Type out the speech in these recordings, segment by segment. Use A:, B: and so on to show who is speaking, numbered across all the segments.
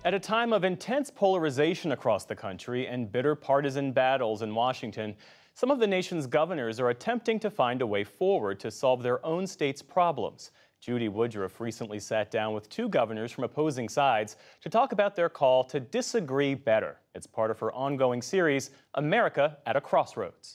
A: At a time of intense polarization across the country and bitter partisan battles in Washington, some of the nation's governors are attempting to find a way forward to solve their own state's problems. Judy Woodruff recently sat down with two governors from opposing sides to talk about their call to disagree better. It's part of her ongoing series, America at a Crossroads.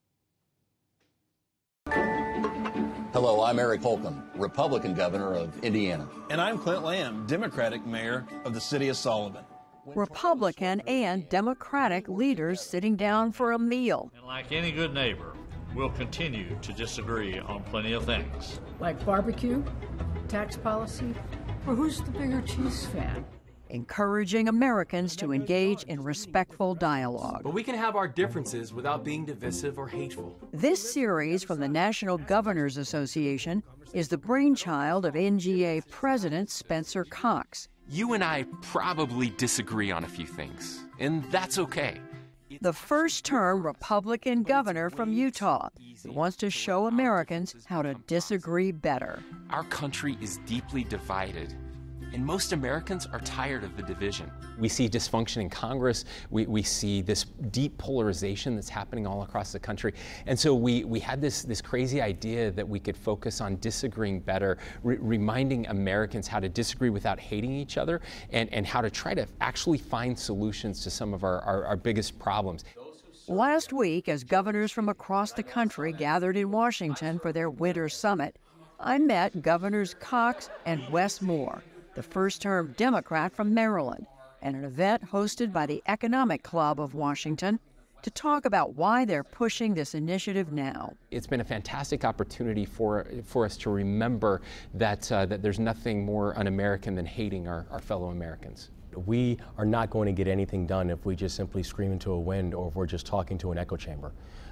B: Hello, I'm Eric Holcomb, Republican governor of Indiana.
C: And I'm Clint Lamb, Democratic mayor of the city of Sullivan.
D: Republican and Democratic leaders sitting down for a meal.
E: And like any good neighbor, we'll continue to disagree on plenty of things.
F: Like barbecue, tax policy, or who's the bigger cheese fan?
D: Encouraging Americans to engage in respectful dialogue.
G: But we can have our differences without being divisive or hateful.
D: This series from the National Governors Association is the brainchild of NGA President Spencer Cox.
H: You and I probably disagree on a few things, and that's okay.
D: The first-term Republican governor from Utah who wants to show Americans how to disagree better.
H: Our country is deeply divided, and most Americans are tired of the division. We see dysfunction in Congress. We see this deep polarization that's happening all across the country. And so we had this crazy idea that we could focus on disagreeing better, reminding Americans how to disagree without hating each other, and how to try to actually find solutions to some of our biggest problems.
D: Last week, as governors from across the country gathered in Washington for their winter summit, I met Governors Cox and Wes Moore, the first-term Democrat from Maryland, at an event hosted by the Economic Club of Washington to talk about why they're pushing this initiative now.
H: It's been a fantastic opportunity for us to remember that there's nothing more un-American than hating our fellow Americans.
I: We are not going to get anything done if we just simply scream into a wind or if we're just talking to an echo chamber.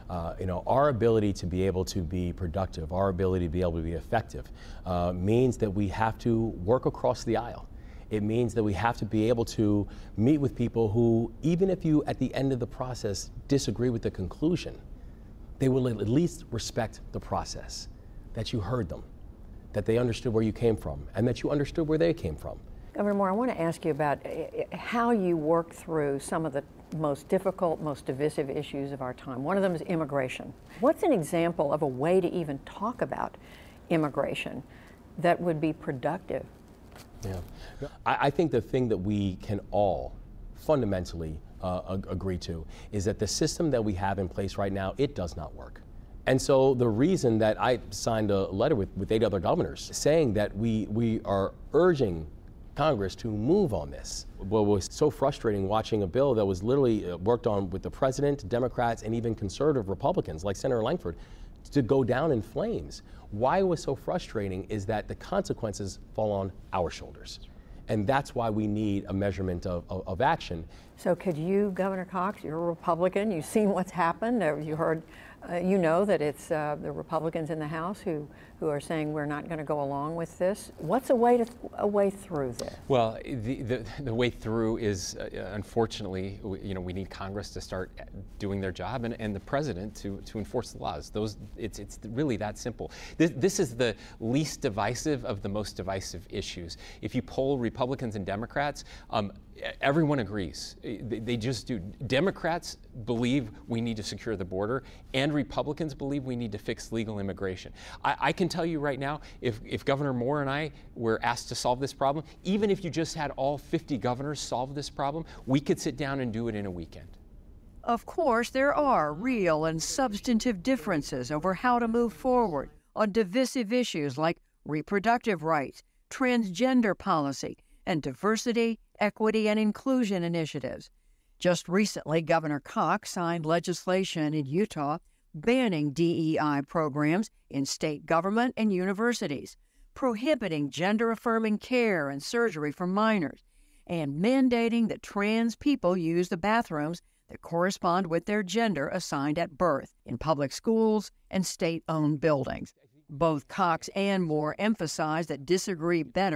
I: Our ability to be able to be productive, our ability to be able to be effective, means that we have to work across the aisle. It means that we have to be able to meet with people who, even if you at the end of the process disagree with the conclusion, they will at least respect the process, that you heard them, that they understood where you came from, and that you understood where they came from.
J: Governor Moore, I want to ask you about how you work through some of the most difficult, most divisive issues of our time. One of them is immigration. What's an example of a way to even talk about immigration that would be productive?
I: Yeah. I think the thing that we can all fundamentally agree to is that the system that we have in place right now, it does not work. And so the reason that I signed a letter with 8 other governors saying that we are urging Congress to move on this. What was so frustrating watching a bill that was literally worked on with the president, Democrats, and even conservative Republicans like Senator Langford to go down in flames. Why it was so frustrating is that the consequences fall on our shoulders. And that's why we need a measurement of action.
J: So could you, Governor Cox, you're a Republican, you've seen what's happened, you heard, you know that it's the Republicans in the House who are saying we're not going to go along with this. What's a way through this? Well,
H: the way through is, unfortunately, we need Congress to start doing their job and the president to enforce the laws. It's really that simple. This is the least divisive of the most divisive issues. If you poll Republicans and Democrats, everyone agrees. They just do. Democrats believe we need to secure the border, and Republicans believe we need to fix legal immigration. I can tell you right now, if Governor Moore and I were asked to solve this problem, even if you just had all 50 governors solve this problem, we could sit down and do it in a weekend.
D: Of course, there are real and substantive differences over how to move forward on divisive issues like reproductive rights, transgender policy, and diversity, equity, and inclusion initiatives. Just recently, Governor Cox signed legislation in Utah banning DEI programs in state government and universities, prohibiting gender-affirming care and surgery for minors, and mandating that trans people use the bathrooms that correspond with their gender assigned at birth in public schools and state-owned buildings. Both Cox and Moore emphasized that disagree better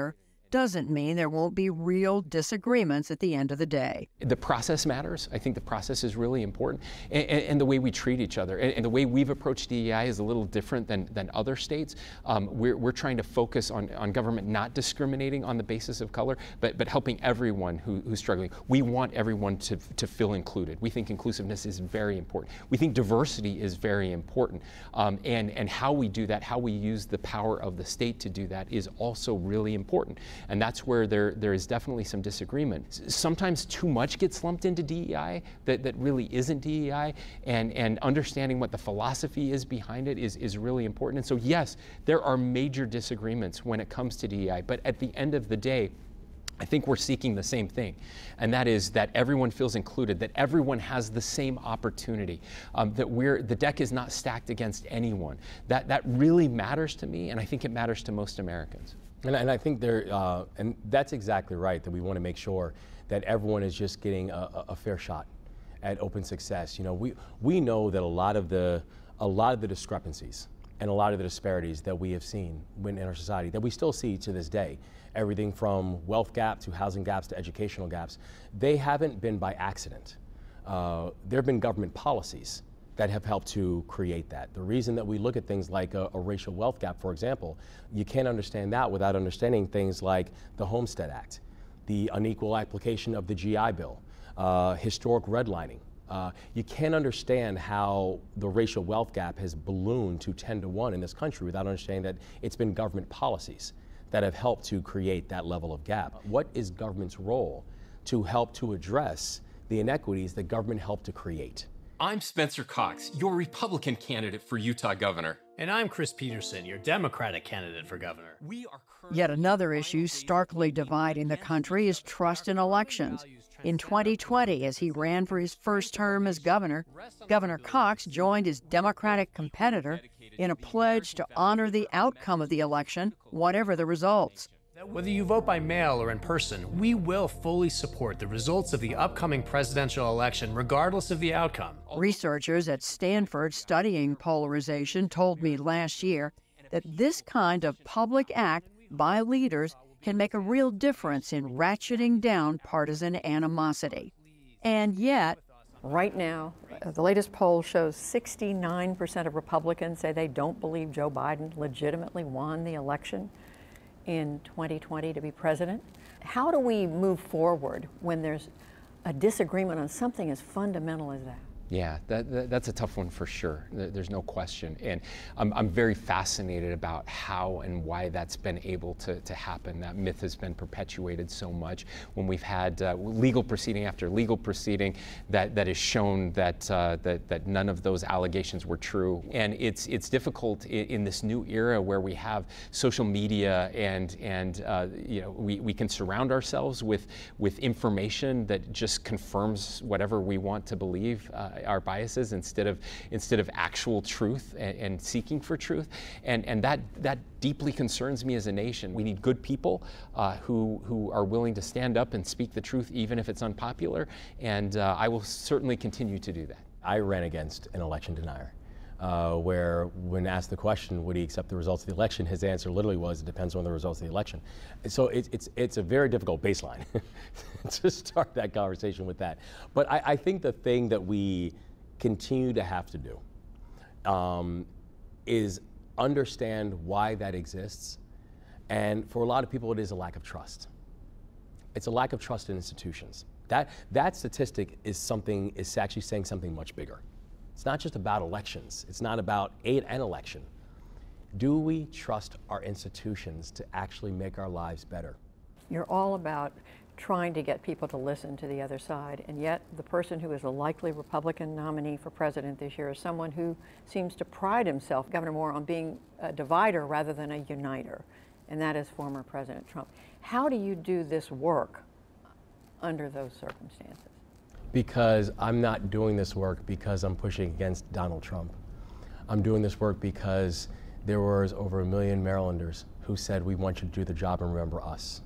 D: doesn't mean there won't be real disagreements at the end of the day.
H: The process matters. I think the process is really important, and the way we treat each other. And the way we've approached DEI is a little different than other states. We're trying to focus on government not discriminating on the basis of color, but helping everyone who's struggling. We want everyone to feel included. We think inclusiveness is very important. We think diversity is very important. And how we do that, how we use the power of the state to do that is also really important. And that's where there is definitely some disagreement. Sometimes too much gets lumped into DEI that really isn't DEI, and understanding what the philosophy is behind it is really important. And so yes, there are major disagreements when it comes to DEI, but at the end of the day, I think we're seeking the same thing, and that is that everyone feels included, that everyone has the same opportunity, that the deck is not stacked against anyone. That really matters to me, and I think it matters to most Americans.
I: And I think and that's exactly right, that we want to make sure that everyone is just getting a fair shot at open success. You know, we know that a lot of the discrepancies and a lot of the disparities that we have seen in our society, that we still see to this day, everything from wealth gap to housing gaps to educational gaps, they haven't been by accident. There have been government policies that have helped to create that. The reason that we look at things like a racial wealth gap, for example, you can't understand that without understanding things like the Homestead Act, the unequal application of the GI Bill, historic redlining. You can't understand how the racial wealth gap has ballooned to 10-to-1 in this country without understanding that it's been government policies that have helped to create that level of gap. What is government's role to help to address the inequities that government helped to create?
K: I'm Spencer Cox, your Republican candidate for Utah governor.
L: And I'm Chris Peterson, your Democratic candidate for governor.
D: Yet another issue starkly dividing the country is trust in elections. In 2020, as he ran for his first term as governor, Governor Cox joined his Democratic competitor in a pledge to honor the outcome of the election, whatever the results.
L: Whether you vote by mail or in person, we will fully support the results of the upcoming presidential election, regardless of the outcome.
D: Researchers at Stanford studying polarization told me last year that this kind of public act by leaders can make a real difference in ratcheting down partisan animosity. And yet,
J: right now, the latest poll shows 69% of Republicans say they don't believe Joe Biden legitimately won the election in 2020 to be president. How do we move forward when there's a disagreement on something as fundamental as that?
H: Yeah, that's a tough one for sure. There's no question. And I'm very fascinated about how and why that's been able to happen. That myth has been perpetuated so much when we've had legal proceeding after legal proceeding that has shown that none of those allegations were true. And it's difficult in this new era where we have social media and you know, we can surround ourselves with information that just confirms whatever we want to believe. Our biases instead of actual truth and seeking for truth, and that deeply concerns me as a nation. We need good people who are willing to stand up and speak the truth even if it's unpopular, and I will certainly continue to do that.
I: I ran against an election denier, where when asked the question, would he accept the results of the election, his answer literally was, it depends on the results of the election. So it's a very difficult baseline to start that conversation with that. But I think the thing that we continue to have to do is understand why that exists. And for a lot of people, it is a lack of trust. It's a lack of trust in institutions. That statistic is actually saying something much bigger. It's not just about elections. It's not about an election. Do we trust our institutions to actually make our lives better?
J: You're all about trying to get people to listen to the other side, and yet the person who is a likely Republican nominee for president this year is someone who seems to pride himself, Governor Moore, on being a divider rather than a uniter, and that is former President Trump. How do you do this work under those circumstances?
I: Because I'm not doing this work because I'm pushing against Donald Trump. I'm doing this work because there was over 1 million Marylanders who said, we want you to do the job and remember us.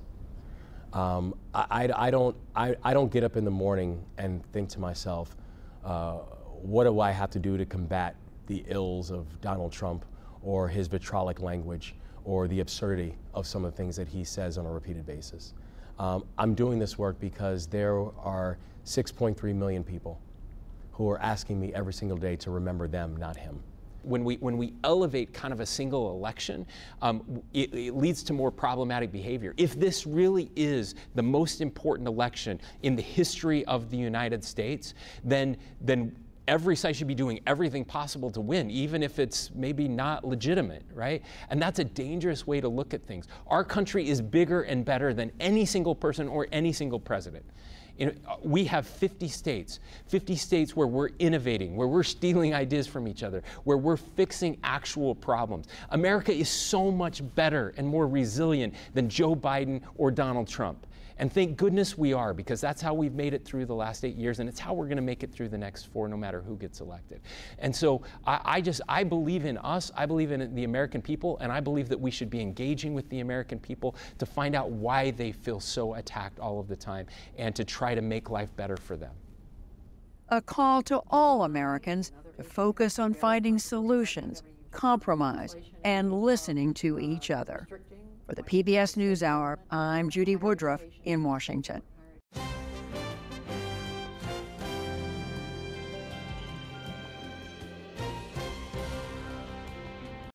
I: I don't get up in the morning and think to myself, what do I have to do to combat the ills of Donald Trump or his vitriolic language or the absurdity of some of the things that he says on a repeated basis. I'm doing this work because there are 6.3 million people who are asking me every single day to remember them, not him.
H: When we elevate kind of a single election, it leads to more problematic behavior. If this really is the most important election in the history of the United States, then every side should be doing everything possible to win, even if it's maybe not legitimate, right? And that's a dangerous way to look at things. Our country is bigger and better than any single person or any single president. We have 50 states where we're innovating, where we're stealing ideas from each other, where we're fixing actual problems. America is so much better and more resilient than Joe Biden or Donald Trump. And thank goodness we are, because that's how we've made it through the last 8 years, and it's how we're going to make it through the next 4, no matter who gets elected. And so I believe in us, I believe in the American people, and I believe that we should be engaging with the American people to find out why they feel so attacked all of the time, and to try to make life better for them.
D: A call to all Americans to focus on finding solutions, compromise, and listening to each other. For the PBS NewsHour, I'm Judy Woodruff in Washington.